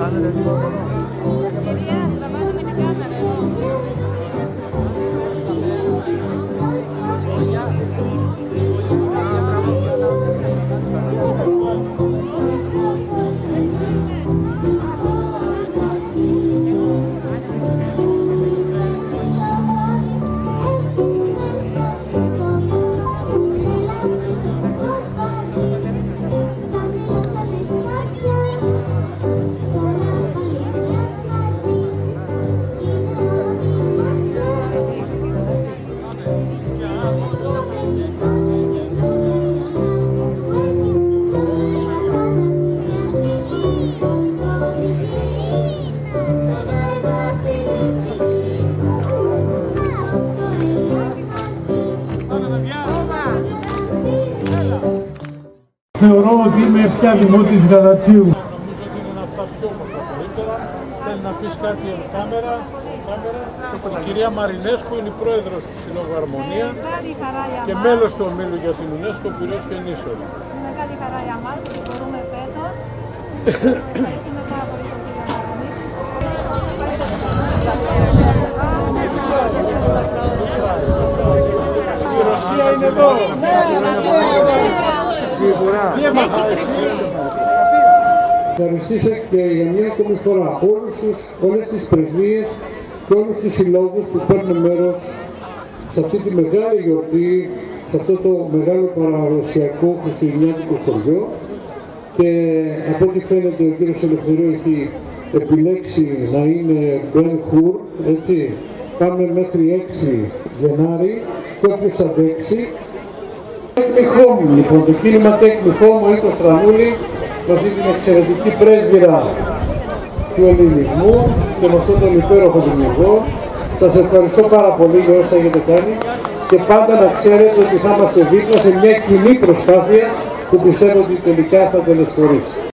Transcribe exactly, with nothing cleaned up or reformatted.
κάνετε τίποτα εδώ? Κυρία, τραβάμε την κάμερα εδώ. Θεωρώ ότι είμαι πια δημότης Γαλατσίου. Νομίζω ότι είναι αυτά πιο όμορφα καλύτερα. Θέλει να πεις κάτι εν κάμερα. κάμερα. Η κυρία Μαρινέσκου είναι η πρόεδρος του Συλλόγου Αρμονία και μέλος του ομίλου για την UNESCO Πειραιώς και Νήσων. Μεγάλη χαρά για μας που μπορούμε φέτος. Ευχαριστούμε πάρα πολύ τον κύριο Μαρινίτσι. Η Ρωσία είναι εδώ. Ευχαριστήσω και για μια ακόμη φορά όλους τους, όλες τις πρεσβείες και όλους τους συλλόγους που παίρνουν μέρος σε αυτή τη μεγάλη γιορτή, σε αυτό το μεγάλο παραδοσιακό χριστουγεννιάτικο χωριό, και από ό,τι φαίνεται ο κύριος Ελευθερίου έχει επιλέξει να είναι Ben Hur, έτσι. Πάμε μέχρι έξι Γενάρη και όποιος αντέξει. Take me home, λοιπόν, το κίνημα Take me home, ο Ίκος Τρανούλη, με αυτή την εξαιρετική πρέσβυρα του ελληνισμού και με αυτόν τον υπέροχο δημιουργό. Σας ευχαριστώ πάρα πολύ για όσα έχετε κάνει και πάντα να ξέρετε ότι θα είμαστε δίπλα σε μια κοινή προσπάθεια που πιστεύω ότι τελικά θα τελεσφορήσει.